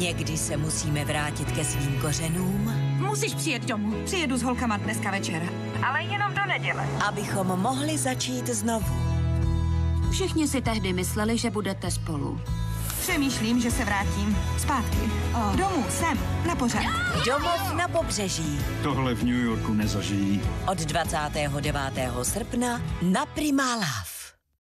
Někdy se musíme vrátit ke svým kořenům. Musíš přijet domů. Přijedu s holkama dneska večer. Ale jenom do neděle. Abychom mohli začít znovu. Všichni si tehdy mysleli, že budete spolu. Přemýšlím, že se vrátím zpátky. Domů, sem, na pořád. Domov na pobřeží. Tohle v New Yorku nezažijí. Od 29. srpna na Prima Love.